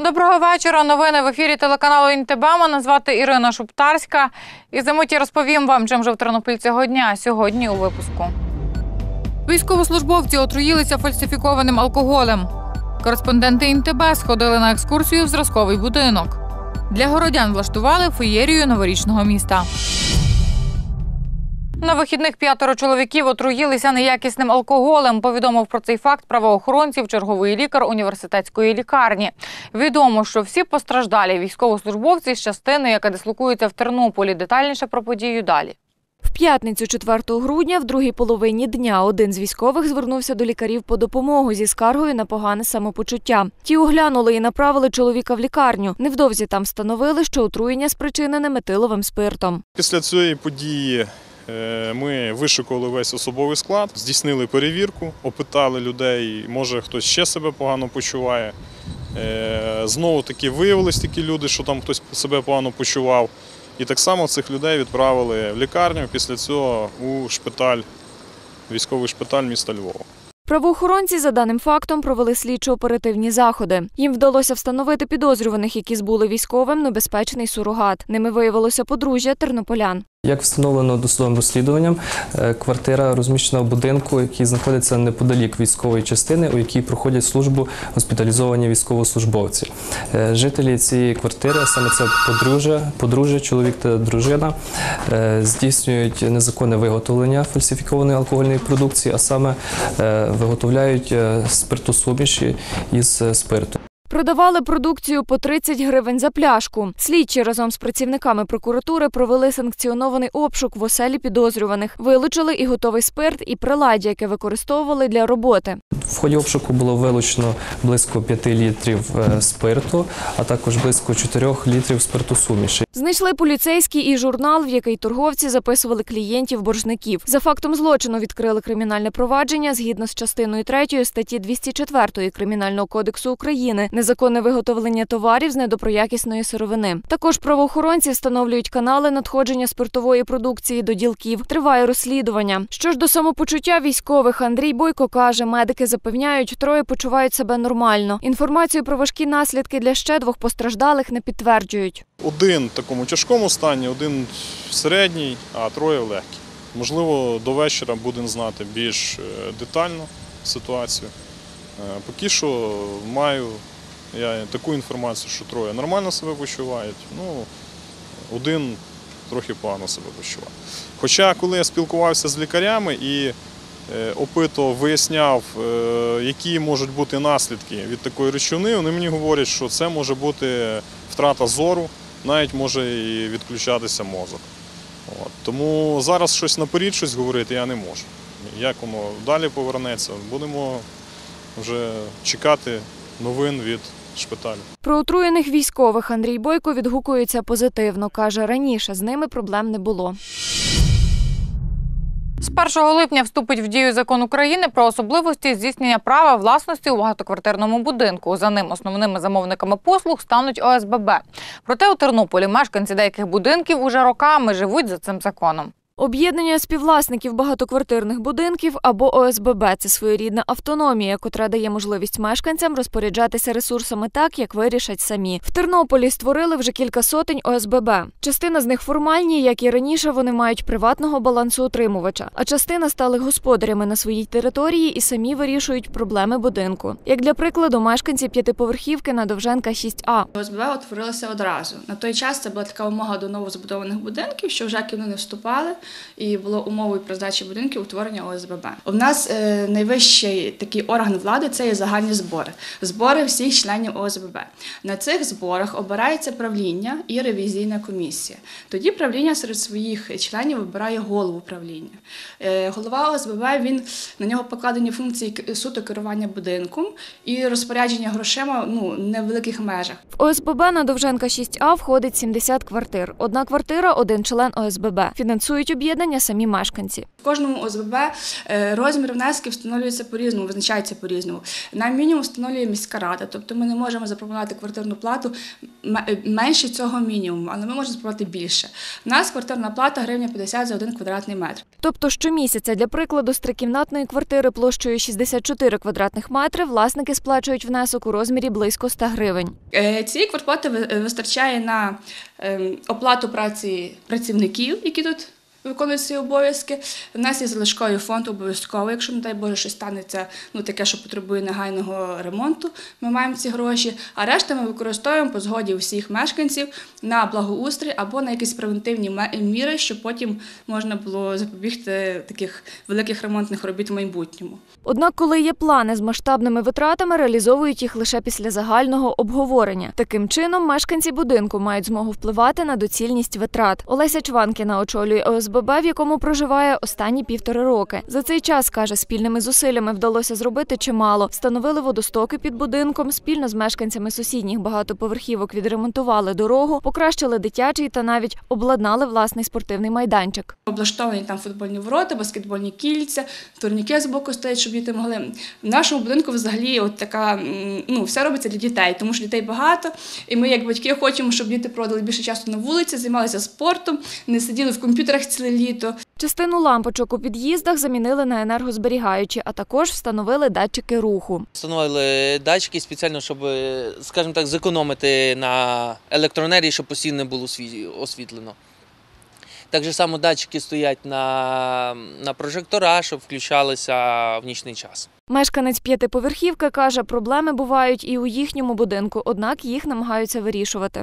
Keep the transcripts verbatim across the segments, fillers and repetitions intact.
Доброго вечора. Новини в ефірі телеканалу ІНТБ. Мене звати Ірина Шуптарська. І за миті розповім вам, чим жив Тернопіль цього дня. Сьогодні у випуску. Військовослужбовці отруїлися фальсифікованим алкоголем. Кореспонденти ІНТБ сходили на екскурсію в зразковий будинок. Для городян влаштували феєрію новорічного міста. На вихідних п'ятеро чоловіків отруїлися неякісним алкоголем. Повідомив про цей факт правоохоронців черговий лікар університетської лікарні. Відомо, що всі постраждалі військовослужбовці з частини, яка дислокується в Тернополі. Детальніше про подію далі. В п'ятницю, четвертого грудня, в другій половині дня, один з військових звернувся до лікарів по допомогу зі скаргою на погане самопочуття. Ті оглянули і направили чоловіка в лікарню. Невдовзі там встановили, що отруєння спричинене метиловим спиртом. Після цієї події ми вишукували весь особовий склад, здійснили перевірку, опитали людей, може хтось ще себе погано почуває. Знову таки виявились такі люди, що там хтось себе погано почував. І так само цих людей відправили в лікарню, після цього у шпиталь, військовий шпиталь міста Львова. Правоохоронці за даним фактом провели слідчо-оперативні заходи. Їм вдалося встановити підозрюваних, які збули військовим небезпечний сурогат. Ними виявилося подружжя тернополян. Як встановлено досудовим розслідуванням, квартира розміщена в будинку, який знаходиться неподалік військової частини, у якій проходять службу госпіталізовані військовослужбовці. Жителі цієї квартири, саме це подружжя, подружжя, чоловік та дружина, здійснюють незаконне виготовлення фальсифікованої алкогольної продукції, а саме виготовляють спиртосуміші із спирту. Продавали продукцію по тридцять гривень за пляшку. Слідчі разом з працівниками прокуратури провели санкціонований обшук в оселі підозрюваних. Вилучили і готовий спирт, і приладдя, яке використовували для роботи. В ході обшуку було вилучено близько п'яти літрів спирту, а також близько чотирьох літрів спиртосуміші. Знайшли поліцейський і журнал, в який торговці записували клієнтів-боржників. За фактом злочину відкрили кримінальне провадження згідно з частиною третьої статті двісті четвертої Кримінального кодексу України «Незаконне виготовлення товарів з недоброякісної сировини». Також правоохоронці встановлюють канали надходження спиртової продукції до ділків. Триває розслідування. Що ж до самопочуття військових, Андрій Бойко каже, медики запевняють, троє почувають себе нормально. Інформацію про важкі наслідки для ще двох постраждалих не підтверджують. Один в такому тяжкому стані, один в середній, а троє в легкій. Можливо, до вечора будемо знати більш детально ситуацію. Поки що маю я таку інформацію, що троє нормально себе почувають, ну, один трохи погано себе почуває. Хоча, коли я спілкувався з лікарями і опитував, виясняв, які можуть бути наслідки від такої речовини, вони мені говорять, що це може бути втрата зору, навіть може і відключатися мозок. От. Тому зараз щось наперед щось говорити я не можу. Як воно далі повернеться, будемо вже чекати новин від шпиталю. Про отруєних військових Андрій Бойко відгукується позитивно. Каже, раніше з ними проблем не було. З першого липня вступить в дію закон України про особливості здійснення права власності у багатоквартирному будинку. За ним основними замовниками послуг стануть О С Б Б. Проте у Тернополі мешканці деяких будинків уже роками живуть за цим законом. Об'єднання співвласників багатоквартирних будинків або О С Б Б – це своєрідна автономія, котра дає можливість мешканцям розпоряджатися ресурсами так, як вирішать самі. В Тернополі створили вже кілька сотень О С Б Б. Частина з них формальні, як і раніше, вони мають приватного балансоутримувача, а частина стали господарями на своїй території і самі вирішують проблеми будинку. Як для прикладу, мешканці п'ятиповерхівки на Довженка шість А. О С Б Б утворилося одразу. На той час це була така вимога до новозбудованих будинків, що вже вони не вступали. І було умовою про здачу будинків утворення О С Б Б. У нас е, найвищий такий орган влади – це є загальні збори. Збори всіх членів О С Б Б. На цих зборах обирається правління і ревізійна комісія. Тоді правління серед своїх членів вибирає голову правління. Е, голова О С Б Б, він, на нього покладені функції суто керування будинком і розпорядження грошима ну, не в великих межах. В О С Б Б на Довженка шість А входить сімдесят квартир. Одна квартира – один член О С Б Б. Фінансують кажуть об'єднання самі мешканці. В кожному О С Б Б е, розмір внесків встановлюється по-різному, визначається по-різному. Нам мінімум встановлює міська рада, тобто ми не можемо запропонувати квартирну плату менше цього мінімуму, але ми можемо запропонувати більше. У нас квартирна плата гривня п'ятдесят за один квадратний метр. Тобто щомісяця, для прикладу, з трикімнатної квартири площею шістдесят чотири квадратних метри власники сплачують внесок у розмірі близько ста гривень. Е, цієї квартплати вистачає на е, оплату праці працівників, які тут виконують свої обов'язки. У нас є залишковий фонд обов'язково, якщо, не дай Боже, щось станеться, ну, таке, що потребує негайного ремонту, ми маємо ці гроші, а решта ми використовуємо по згоді всіх мешканців на благоустрій або на якісь превентивні міри, щоб потім можна було запобігти таких великих ремонтних робіт в майбутньому. Однак, коли є плани з масштабними витратами, реалізовують їх лише після загального обговорення. Таким чином, мешканці будинку мають змогу впливати на доцільність витрат. Олеся Чванкіна очолює О С Б Б, в якому проживає останні півтори роки. За цей час, каже, спільними зусиллями вдалося зробити чимало. Встановили водостоки під будинком, спільно з мешканцями сусідніх багатоповерхівок відремонтували дорогу, покращили дитячий та навіть обладнали власний спортивний майданчик. Облаштовані там футбольні ворота, баскетбольні кільця, турніки з боку стоять, щоб діти могли. В нашому будинку взагалі от така, ну, все робиться для дітей, тому що дітей багато, і ми, як батьки, хочемо, щоб діти проводили більше часу на вулиці, займалися спортом, не сиділи в комп'ютерах ціле літо. Частину лампочок у під'їздах замінили на енергозберігаючі, а також встановили датчики руху. Встановили датчики спеціально, щоб, скажімо так, зекономити на електроенергії, щоб постійно не було освітлено. Так же само датчики стоять на, на прожектора, щоб включалися в нічний час. Мешканець п'ятиповерхівки каже, проблеми бувають і у їхньому будинку, однак їх намагаються вирішувати.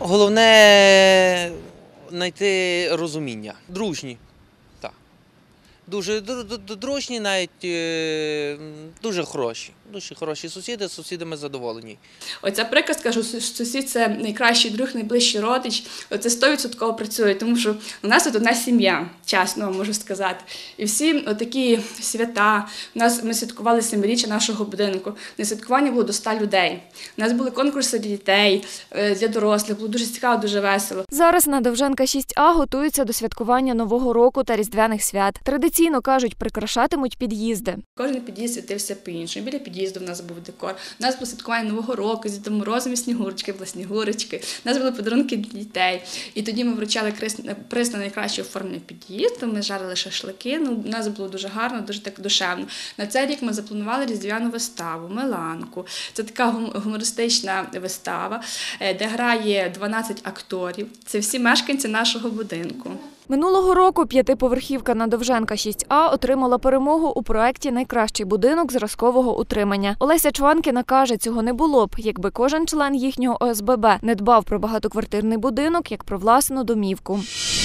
Головне – знайти розуміння. Дружні. Так. Дуже дружні, навіть дуже хороші. Дуже хороші сусіди, з сусідами задоволені. Оця приказка, що сусід – це найкращий друг, найближчий родич, це сто відсотків працює, тому що у нас тут одна сім'я, чесно можу сказати. І всі такі свята, у нас ми святкували семиріччя нашого будинку, на святкування було до ста людей. У нас були конкурси для дітей, для дорослих, було дуже цікаво, дуже весело. Зараз на Довженка шість А готуються до святкування Нового року та Різдвяних свят. Традиційно, кажуть, прикрашатимуть під'їзди. Кожен під'їзд святився по-іншому. Біля під'їзду в нас був декор. У нас було святкування Нового року, з Дідом Морозом і Снігурочки, були Снігурочки. У нас були подарунки для дітей. І тоді ми вручали приз на найкраще оформлений під'їзд, ми жарили шашлики. Ну, у нас було дуже гарно, дуже так душевно. На цей рік ми запланували різдвяну виставу «Меланку». Це така гумористична вистава, де грає дванадцять акторів. Це всі мешканці нашого будинку. Минулого року п'ятиповерхівка на Довженка шість А отримала перемогу у проєкті «Найкращий будинок зразкового утримання». Олеся Чванкіна каже, цього не було б, якби кожен член їхнього О С Б Б не дбав про багатоквартирний будинок, як про власну домівку.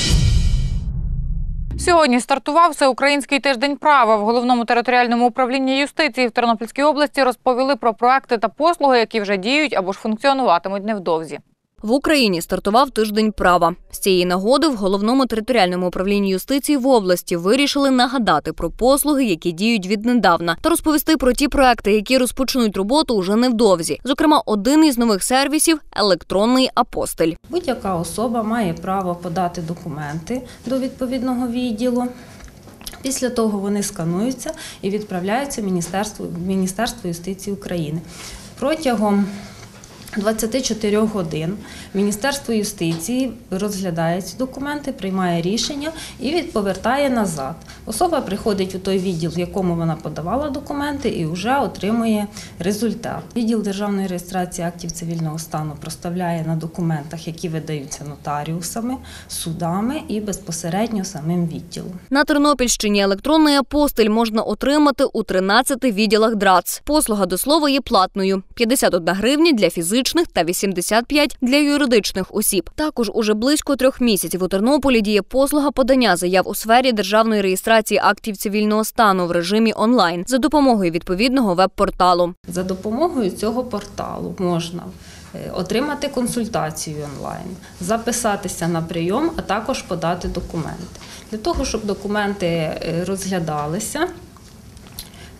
Сьогодні стартував Всеукраїнський тиждень права. В Головному територіальному управлінні юстиції в Тернопільській області розповіли про проекти та послуги, які вже діють або ж функціонуватимуть невдовзі. В Україні стартував тиждень права. З цієї нагоди в Головному територіальному управлінні юстиції в області вирішили нагадати про послуги, які діють віднедавна, та розповісти про ті проекти, які розпочнуть роботу уже невдовзі. Зокрема, один із нових сервісів – електронний апостиль. Будь-яка особа має право подати документи до відповідного відділу. Після того вони скануються і відправляються в Міністерство, в Міністерство юстиції України. Протягом двадцяти чотирьох годин Міністерство юстиції розглядає ці документи, приймає рішення і повертає назад. Особа приходить у той відділ, в якому вона подавала документи, і вже отримує результат. Відділ державної реєстрації актів цивільного стану проставляє на документах, які видаються нотаріусами, судами і безпосередньо самим відділом. На Тернопільщині електронний апостиль можна отримати у тринадцяти відділах ДРАЦ. Послуга, до слова, є платною – п'ятдесят одна гривня для фізичних та вісімдесят п'ять для юридичних осіб. Також уже близько трьох місяців у Тернополі діє послуга подання заяв у сфері державної реєстрації актів цивільного стану в режимі онлайн за допомогою відповідного веб-порталу. За допомогою цього порталу можна отримати консультацію онлайн, записатися на прийом, а також подати документи. Для того, щоб документи розглядалися,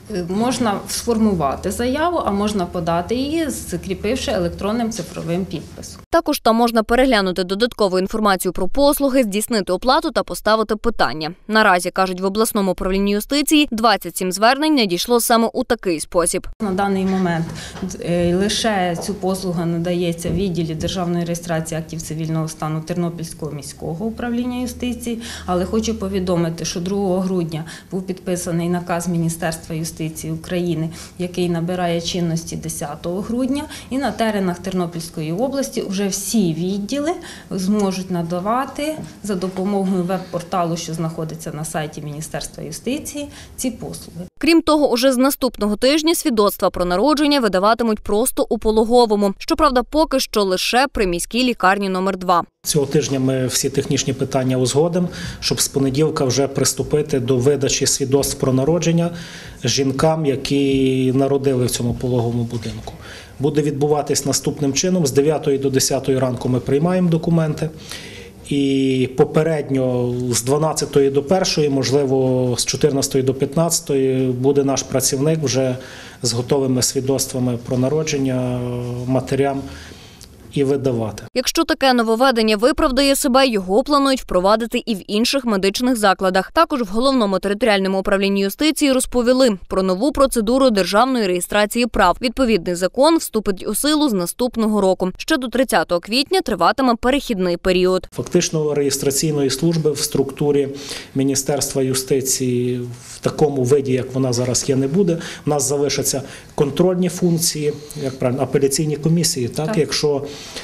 Можна сформувати заяву, а можна подати її, закріпивши електронним цифровим підписом. Також там можна переглянути додаткову інформацію про послуги, здійснити оплату та поставити питання. Наразі, кажуть в обласному управлінні юстиції, двадцять сім звернень надійшло саме у такий спосіб. На даний момент лише цю послугу надається в відділі державної реєстрації актів цивільного стану Тернопільського міського управління юстиції, але хочу повідомити, що другого грудня був підписаний наказ Міністерства юстиції України, який набирає чинності десятого грудня, і на теренах Тернопільської області вже всі відділи зможуть надавати за допомогою веб-порталу, що знаходиться на сайті Міністерства юстиції, ці послуги. Крім того, уже з наступного тижня свідоцтва про народження видаватимуть просто у пологовому. Щоправда, поки що лише при міській лікарні номер два. Цього тижня ми всі технічні питання узгодимо, щоб з понеділка вже приступити до видачі свідоцтв про народження жінкам, які народили в цьому пологовому будинку. Буде відбуватись наступним чином. З дев'ятої до десятої ранку ми приймаємо документи. І попередньо з дванадцятої до першої, можливо, з чотирнадцятої до п'ятнадцятої буде наш працівник вже з готовими свідоцтвами про народження матерям і видавати. Якщо таке нововведення виправдає себе, його планують впровадити і в інших медичних закладах. Також в Головному територіальному управлінні юстиції розповіли про нову процедуру державної реєстрації прав. Відповідний закон вступить у силу з наступного року. Ще до тридцятого квітня триватиме перехідний період. Фактично реєстраційної служби в структурі Міністерства юстиції в такому виді, як вона зараз є, не буде. У нас залишаться контрольні функції, як правильно, апеляційні комісії, так, так. Якщо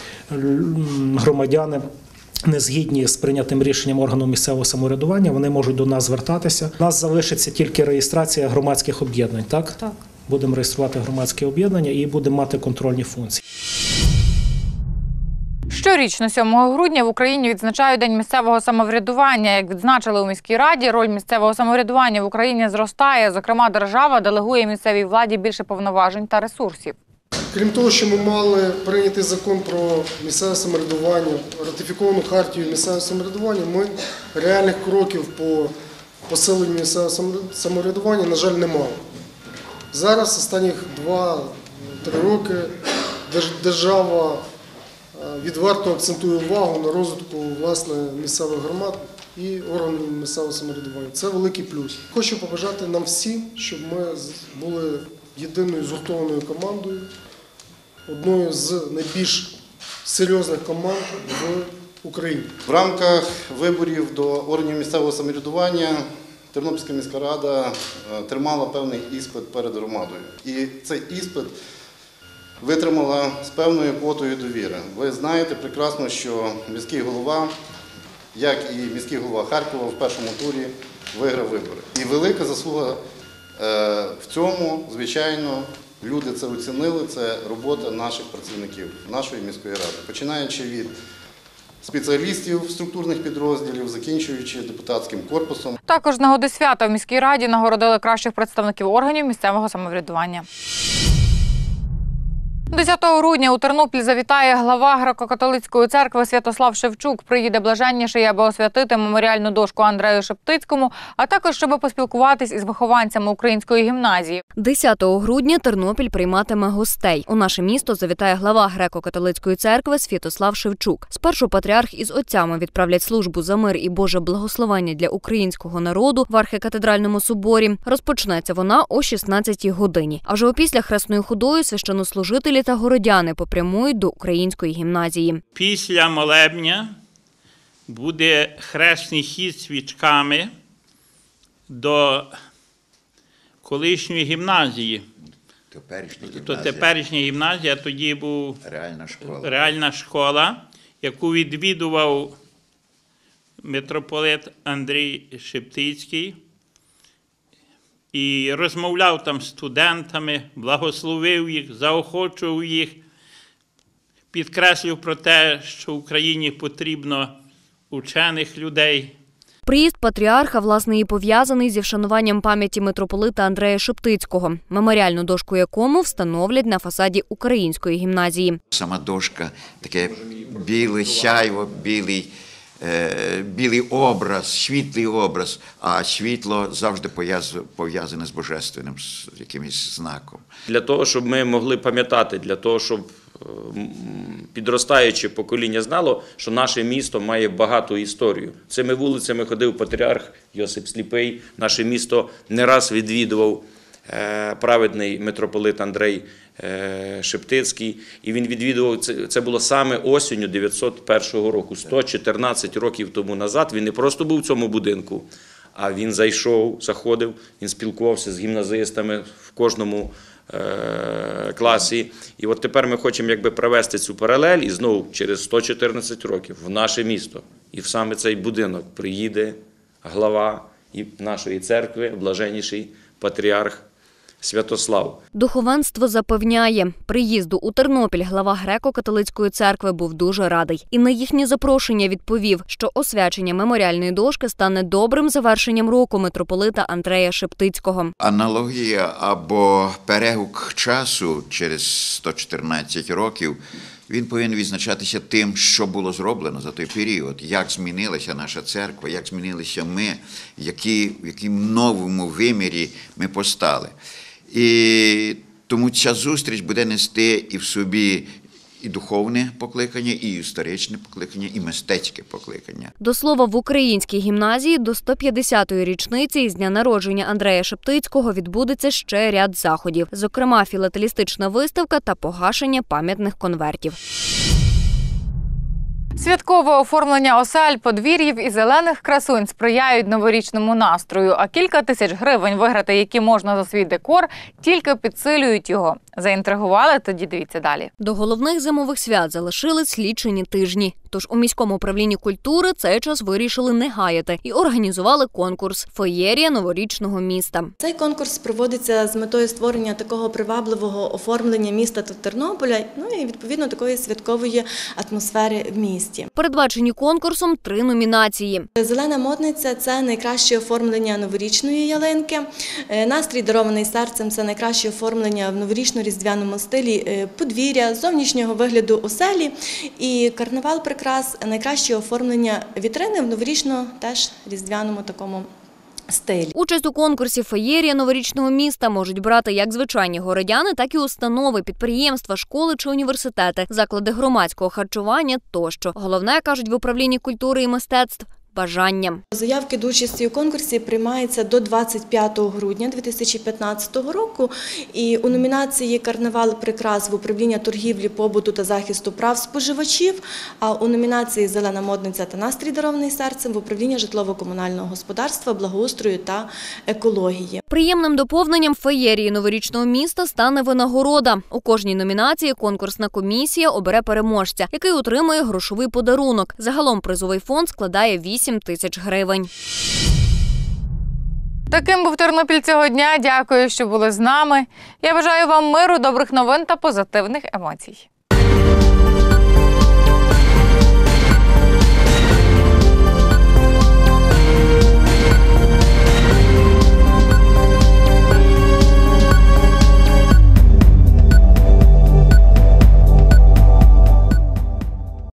громадяни не згідні з прийнятим рішенням органу місцевого самоврядування, вони можуть до нас звертатися. У нас залишиться тільки реєстрація громадських об'єднань, так? Так. Будемо реєструвати громадські об'єднання і будемо мати контрольні функції. Щорічно сьомого грудня в Україні відзначають День місцевого самоврядування. Як відзначили у міській раді, роль місцевого самоврядування в Україні зростає. Зокрема, держава делегує місцевій владі більше повноважень та ресурсів. Крім того, що ми мали прийняти закон про місцеве самоврядування, ратифіковану хартію місцевого самоврядування, ми реальних кроків по посиленню місцевого самоврядування, на жаль, не мали. Зараз, останніх два-три роки, держава відверто акцентує увагу на розвитку власне місцевих громад і органів місцевого самоврядування. Це великий плюс. Хочу побажати нам всім, щоб ми були єдиною згуртованою командою, одною з найбільш серйозних команд в Україні. В рамках виборів до органів місцевого самоврядування Тернопільська міська рада тримала певний іспит перед громадою. І цей іспит витримала з певною квотою довіри. Ви знаєте прекрасно, що міський голова, як і міський голова Харкова, в першому турі виграв вибори. І велика заслуга в цьому, звичайно, люди це оцінили, це робота наших працівників, нашої міської ради. Починаючи від спеціалістів структурних підрозділів, закінчуючи депутатським корпусом. Також з нагоди свята в міській раді нагородили кращих представників органів місцевого самоврядування. десятого грудня у Тернопіль завітає глава Греко-католицької церкви Святослав Шевчук. Приїде блаженніший, аби освятити меморіальну дошку Андрею Шептицькому, а також, щоб поспілкуватись із вихованцями української гімназії. десятого грудня Тернопіль прийматиме гостей. У наше місто завітає глава Греко-католицької церкви Святослав Шевчук. Спершу патріарх із отцями відправлять службу за мир і Боже благословення для українського народу в архікатедральному соборі. Розпочнеться вона о шістнадцятій годині. А вже опісля хресною ходою священнослужителі та городяни попрямують до української гімназії. Після молебня буде хресний хід свічками до колишньої гімназії. Теперішня То гімназія. теперішня гімназія, тоді був Реальна школа. реальна школа, яку відвідував митрополит Андрій Шептицький. І розмовляв там з студентами, благословив їх, заохочував їх, підкреслив про те, що Україні потрібно учених людей. Приїзд патріарха, власне, і пов'язаний зі вшануванням пам'яті митрополита Андрея Шептицького, меморіальну дошку якому встановлять на фасаді української гімназії. Сама дошка, таке біле сяйво, білий білий образ, світлий образ, а світло завжди пов'язане з божественним, з якимось знаком. Для того, щоб ми могли пам'ятати, для того, щоб підростаюче покоління знало, що наше місто має багату історію. Цими вулицями ходив патріарх Йосип Сліпий, наше місто не раз відвідував праведний митрополит Андрей Шептицький, і він відвідував, це було саме осінню дев'ятсот першого року, сто чотирнадцять років тому назад. Він не просто був в цьому будинку, а він зайшов, заходив, він спілкувався з гімназистами в кожному класі. І от тепер ми хочемо якби провести цю паралель і знову через сто чотирнадцять років в наше місто. І в саме цей будинок приїде глава нашої церкви, блаженніший патріарх Святослав. Духовенство запевняє, приїзду у Тернопіль глава Греко-католицької церкви був дуже радий. І на їхнє запрошення відповів, що освячення меморіальної дошки стане добрим завершенням року митрополита Андрея Шептицького. Аналогія або перегук часу через сто чотирнадцять років, він повинен відзначатися тим, що було зроблено за той період, як змінилася наша церква, як змінилися ми, які, в якому новому вимірі ми постали. І тому ця зустріч буде нести і в собі і духовне покликання, і історичне покликання, і мистецьке покликання. До слова, в українській гімназії до сто п'ятдесятої річниці із дня народження Андрея Шептицького відбудеться ще ряд заходів, зокрема філателістична виставка та погашення пам'ятних конвертів. Святкове оформлення осель, подвір'їв і зелених красунь сприяють новорічному настрою, а кілька тисяч гривень виграти, які можна за свій декор, тільки підсилюють його. Заінтригували? Тоді дивіться далі. До головних зимових свят залишились лічені тижні. Тож у міському управлінні культури цей час вирішили не гаяти і організували конкурс «Феєрія новорічного міста». Цей конкурс проводиться з метою створення такого привабливого оформлення міста та Тернополя, ну і відповідно такої святкової атмосфери в місті. Передбачені конкурсом три номінації. «Зелена модниця» – це найкраще оформлення новорічної ялинки. «Настрій, дарований серцем» – це найкраще оформлення в новорічно-різдвяному стилі подвір'я, зовнішнього вигляду оселі. І «Карнавал прикрас» – найкраще оформлення вітрини в новорічно теж різдвяному такому стилі. Участь у конкурсі «Феєрія новорічного міста» можуть брати як звичайні городяни, так і установи, підприємства, школи чи університети, заклади громадського харчування тощо. Головне, кажуть в управлінні культури і мистецтв, бажання. Заявки до участі у конкурсі приймаються до двадцять п'ятого грудня дві тисячі п'ятнадцятого року. І у номінації «Карнавал прикрас» в управління торгівлі, побуту та захисту прав споживачів, а у номінації «Зелена модниця» та «Настрій, дарований серцем» в управління житлово-комунального господарства, благоустрою та екології. Приємним доповненням феєрії новорічного міста стане винагорода. У кожній номінації конкурсна комісія обере переможця, який отримує грошовий подарунок. Загалом призовий фонд складає вісім тисяч гривень. Таким був Тернопіль цього дня. Дякую, що були з нами. Я бажаю вам миру, добрих новин та позитивних емоцій.